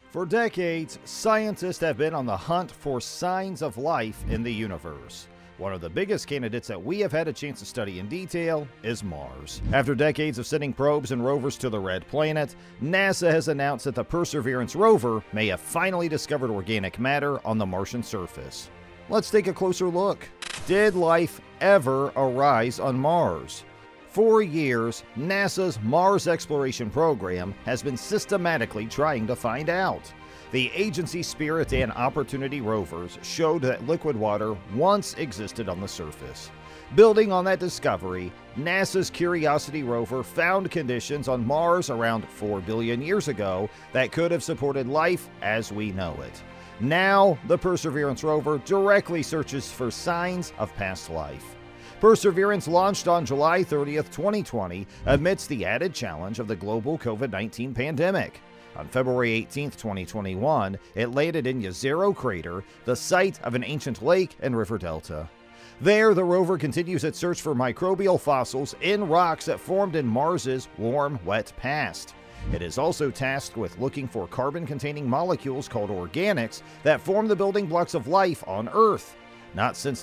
For decades, scientists have been on the hunt for signs of life in the universe. One of the biggest candidates that we have had a chance to study in detail is Mars. After decades of sending probes and rovers to the Red Planet, NASA has announced that the Perseverance rover may have finally discovered organic matter on the Martian surface. Let's take a closer look. Did life ever arise on Mars? For years, NASA's Mars exploration program has been systematically trying to find out. The agency's Spirit and Opportunity rovers showed that liquid water once existed on the surface. Building on that discovery, NASA's Curiosity rover found conditions on Mars around 4 billion years ago that could have supported life as we know it. Now, the Perseverance rover directly searches for signs of past life. Perseverance launched on July 30th, 2020, amidst the added challenge of the global COVID-19 pandemic. On February 18, 2021, it landed in Jezero Crater, the site of an ancient lake and river delta. There, the rover continues its search for microbial fossils in rocks that formed in Mars's warm, wet past. It is also tasked with looking for carbon-containing molecules called organics that form the building blocks of life on Earth. Not since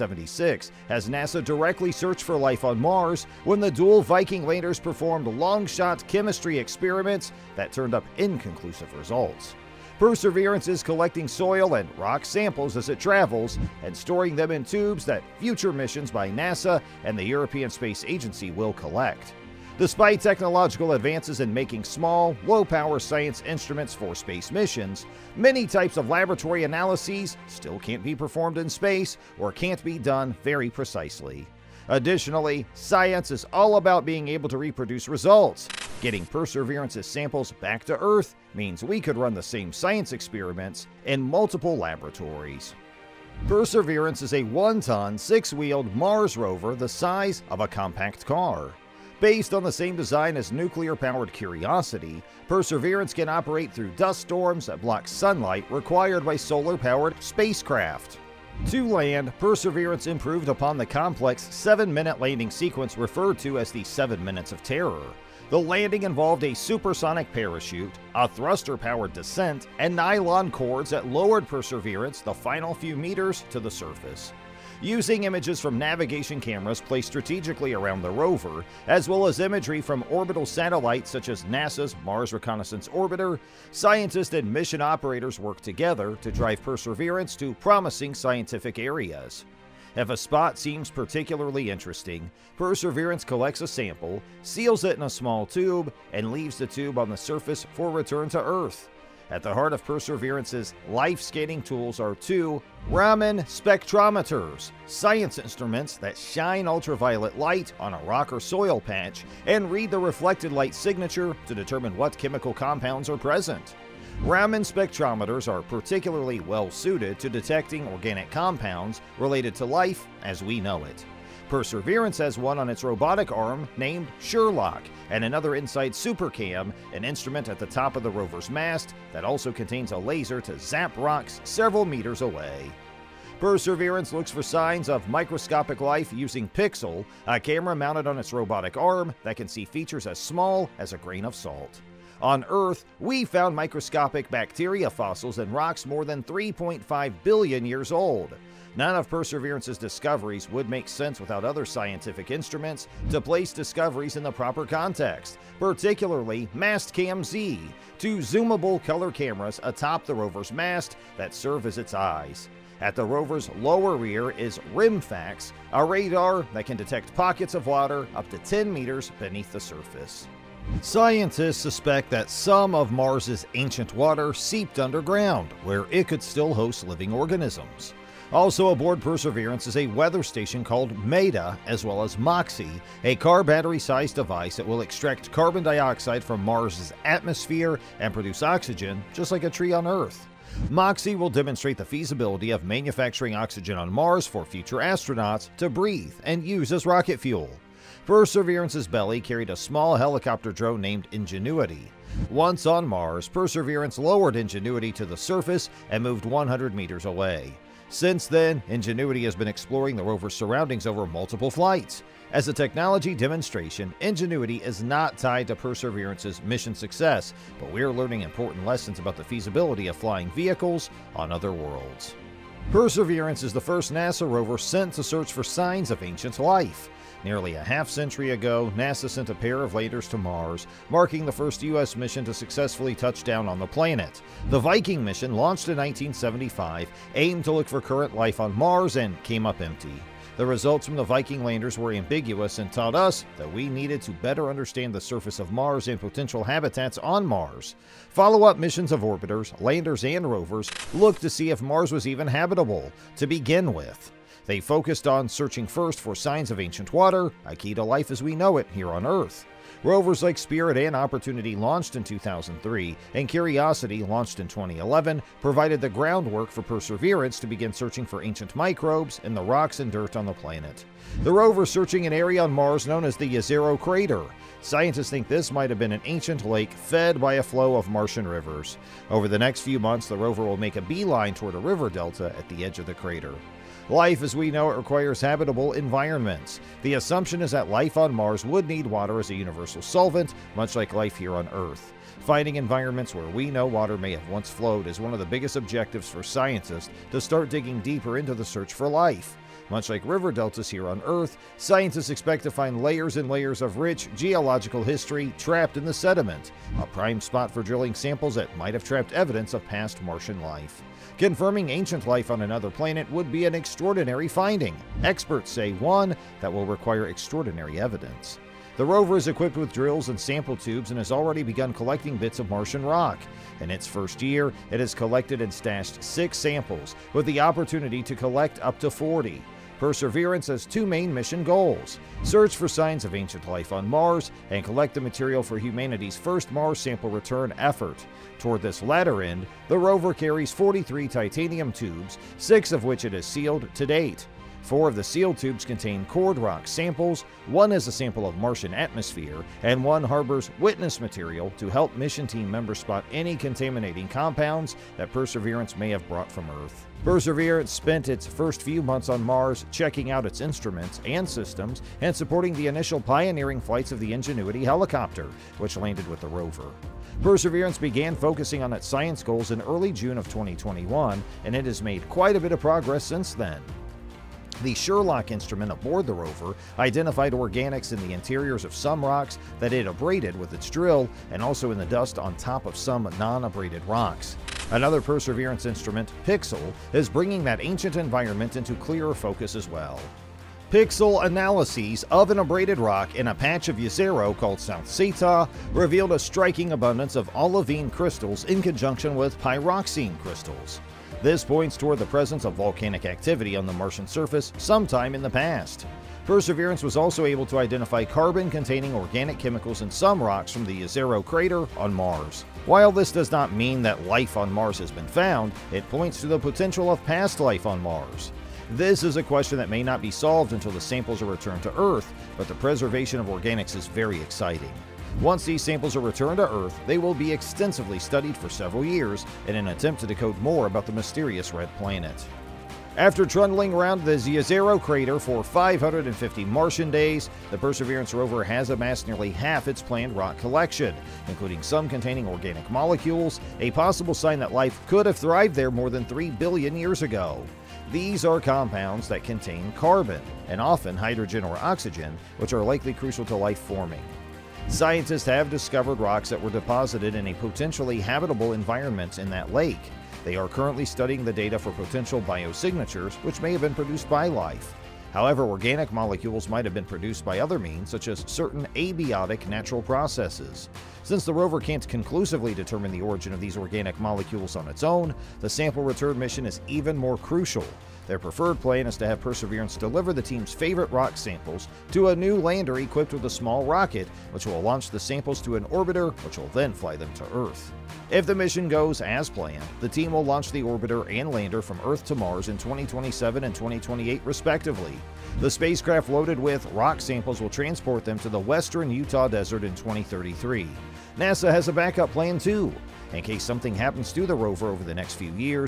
1976 has NASA directly searched for life on Mars, when the dual Viking landers performed long-shot chemistry experiments that turned up inconclusive results. Perseverance is collecting soil and rock samples as it travels and storing them in tubes that future missions by NASA and the European Space Agency will collect. Despite technological advances in making small, low-power science instruments for space missions, many types of laboratory analyses still can't be performed in space or can't be done very precisely. Additionally, science is all about being able to reproduce results. Getting Perseverance's samples back to Earth means we could run the same science experiments in multiple laboratories. Perseverance is a 1-ton, 6-wheeled Mars rover the size of a compact car. Based on the same design as nuclear-powered Curiosity, Perseverance can operate through dust storms that block sunlight required by solar-powered spacecraft. To land, Perseverance improved upon the complex 7-minute landing sequence referred to as the 7 Minutes of Terror. The landing involved a supersonic parachute, a thruster-powered descent, and nylon cords that lowered Perseverance the final few meters to the surface. Using images from navigation cameras placed strategically around the rover, as well as imagery from orbital satellites such as NASA's Mars Reconnaissance Orbiter, scientists and mission operators work together to drive Perseverance to promising scientific areas. If a spot seems particularly interesting, Perseverance collects a sample, seals it in a small tube, and leaves the tube on the surface for return to Earth. At the heart of Perseverance's life-scanning tools are 2 Raman spectrometers, science instruments that shine ultraviolet light on a rock or soil patch and read the reflected light signature to determine what chemical compounds are present. Raman spectrometers are particularly well-suited to detecting organic compounds related to life as we know it. Perseverance has one on its robotic arm named Sherlock, and another inside SuperCam, an instrument at the top of the rover's mast that also contains a laser to zap rocks several meters away. Perseverance looks for signs of microscopic life using Pixel, a camera mounted on its robotic arm that can see features as small as a grain of salt. On Earth, we found microscopic bacteria fossils in rocks more than 3.5 billion years old. None of Perseverance's discoveries would make sense without other scientific instruments to place discoveries in the proper context, particularly Mastcam-Z, 2 zoomable color cameras atop the rover's mast that serve as its eyes. At the rover's lower rear is RIMFAX, a radar that can detect pockets of water up to 10 meters beneath the surface. Scientists suspect that some of Mars's ancient water seeped underground, where it could still host living organisms. Also aboard Perseverance is a weather station called MEDA, as well as MOXIE, a car battery-sized device that will extract carbon dioxide from Mars's atmosphere and produce oxygen, just like a tree on Earth. MOXIE will demonstrate the feasibility of manufacturing oxygen on Mars for future astronauts to breathe and use as rocket fuel. Perseverance's belly carried a small helicopter drone named Ingenuity. Once on Mars, Perseverance lowered Ingenuity to the surface and moved 100 meters away. Since then, Ingenuity has been exploring the rover's surroundings over multiple flights. As a technology demonstration, Ingenuity is not tied to Perseverance's mission success, but we're learning important lessons about the feasibility of flying vehicles on other worlds. Perseverance is the first NASA rover sent to search for signs of ancient life. Nearly a half-century ago, NASA sent a pair of landers to Mars, marking the first U.S. mission to successfully touch down on the planet. The Viking mission, launched in 1975, aimed to look for current life on Mars and came up empty. The results from the Viking landers were ambiguous and taught us that we needed to better understand the surface of Mars and potential habitats on Mars. Follow-up missions of orbiters, landers, and rovers looked to see if Mars was even habitable to begin with. They focused on searching first for signs of ancient water, a key to life as we know it here on Earth. Rovers like Spirit and Opportunity, launched in 2003, and Curiosity, launched in 2011, provided the groundwork for Perseverance to begin searching for ancient microbes in the rocks and dirt on the planet. The rover is searching an area on Mars known as the Jezero Crater. Scientists think this might have been an ancient lake fed by a flow of Martian rivers. Over the next few months, the rover will make a beeline toward a river delta at the edge of the crater. Life as we know it requires habitable environments. The assumption is that life on Mars would need water as a universal solvent, much like life here on Earth. Finding environments where we know water may have once flowed is one of the biggest objectives for scientists to start digging deeper into the search for life. Much like river deltas here on Earth, scientists expect to find layers and layers of rich geological history trapped in the sediment, a prime spot for drilling samples that might have trapped evidence of past Martian life. Confirming ancient life on another planet would be an extraordinary finding. Experts say one that will require extraordinary evidence. The rover is equipped with drills and sample tubes and has already begun collecting bits of Martian rock. In its first year, it has collected and stashed 6 samples, with the opportunity to collect up to 40. Perseverance has 2 main mission goals: search for signs of ancient life on Mars and collect the material for humanity's first Mars sample return effort. Toward this latter end, the rover carries 43 titanium tubes, 6 of which it has sealed to date. 4 of the sealed tubes contain cored rock samples, 1 is a sample of Martian atmosphere, and 1 harbors witness material to help mission team members spot any contaminating compounds that Perseverance may have brought from Earth. Perseverance spent its first few months on Mars checking out its instruments and systems and supporting the initial pioneering flights of the Ingenuity helicopter, which landed with the rover. Perseverance began focusing on its science goals in early June of 2021, and it has made quite a bit of progress since then. The Sherlock instrument aboard the rover identified organics in the interiors of some rocks that it abraded with its drill, and also in the dust on top of some non-abraded rocks. Another Perseverance instrument, Pixel, is bringing that ancient environment into clearer focus as well. Pixel analyses of an abraded rock in a patch of Jezero called South Seta revealed a striking abundance of olivine crystals in conjunction with pyroxene crystals. This points toward the presence of volcanic activity on the Martian surface sometime in the past. Perseverance was also able to identify carbon-containing organic chemicals in some rocks from the Jezero crater on Mars. While this does not mean that life on Mars has been found, it points to the potential of past life on Mars. This is a question that may not be solved until the samples are returned to Earth, but the preservation of organics is very exciting. Once these samples are returned to Earth, they will be extensively studied for several years in an attempt to decode more about the mysterious red planet. After trundling around the Jezero crater for 550 Martian days, the Perseverance rover has amassed nearly half its planned rock collection, including some containing organic molecules, a possible sign that life could have thrived there more than 3 billion years ago. These are compounds that contain carbon, and often hydrogen or oxygen, which are likely crucial to life forming. Scientists have discovered rocks that were deposited in a potentially habitable environment in that lake. They are currently studying the data for potential biosignatures, which may have been produced by life. However, organic molecules might have been produced by other means, such as certain abiotic natural processes. Since the rover can't conclusively determine the origin of these organic molecules on its own, the sample return mission is even more crucial. Their preferred plan is to have Perseverance deliver the team's favorite rock samples to a new lander equipped with a small rocket, which will launch the samples to an orbiter, which will then fly them to Earth. If the mission goes as planned, the team will launch the orbiter and lander from Earth to Mars in 2027 and 2028 respectively. The spacecraft loaded with rock samples will transport them to the western Utah desert in 2033. NASA has a backup plan too. In case something happens to the rover over the next few years,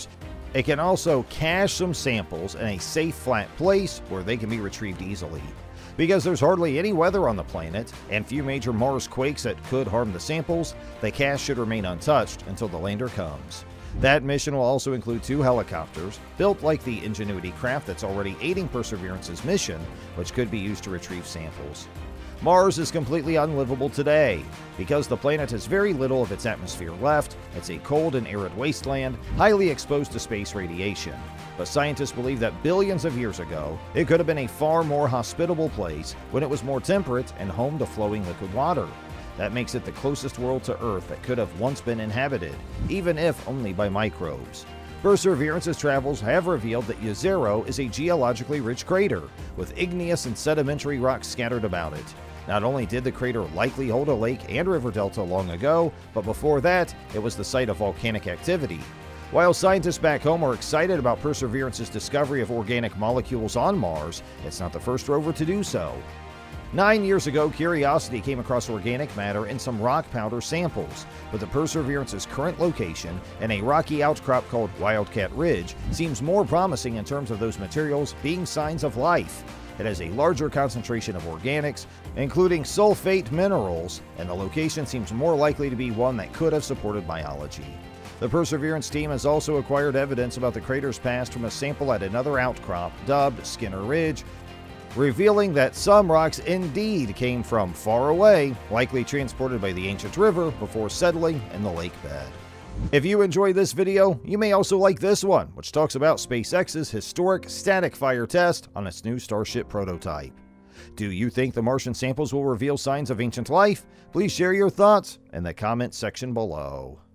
It can also cache some samples in a safe, flat place where they can be retrieved easily. Because there's hardly any weather on the planet and few major Mars quakes that could harm the samples, the cache should remain untouched until the lander comes. That mission will also include 2 helicopters, built like the Ingenuity craft that's already aiding Perseverance's mission, which could be used to retrieve samples. Mars is completely unlivable today. Because the planet has very little of its atmosphere left, it's a cold and arid wasteland, highly exposed to space radiation. But scientists believe that billions of years ago, it could have been a far more hospitable place when it was more temperate and home to flowing liquid water. That makes it the closest world to Earth that could have once been inhabited, even if only by microbes. Perseverance's travels have revealed that Jezero is a geologically rich crater, with igneous and sedimentary rocks scattered about it. Not only did the crater likely hold a lake and river delta long ago, but before that, it was the site of volcanic activity. While scientists back home are excited about Perseverance's discovery of organic molecules on Mars, it's not the first rover to do so. 9 years ago, Curiosity came across organic matter in some rock powder samples, but the Perseverance's current location in a rocky outcrop called Wildcat Ridge seems more promising in terms of those materials being signs of life. It has a larger concentration of organics, including sulfate minerals, and the location seems more likely to be one that could have supported biology. The Perseverance team has also acquired evidence about the crater's past from a sample at another outcrop, dubbed Skinner Ridge, revealing that some rocks indeed came from far away, likely transported by the ancient river before settling in the lake bed. If you enjoyed this video, you may also like this one, which talks about SpaceX's historic static fire test on its new Starship prototype. Do you think the Martian samples will reveal signs of ancient life? Please share your thoughts in the comments section below.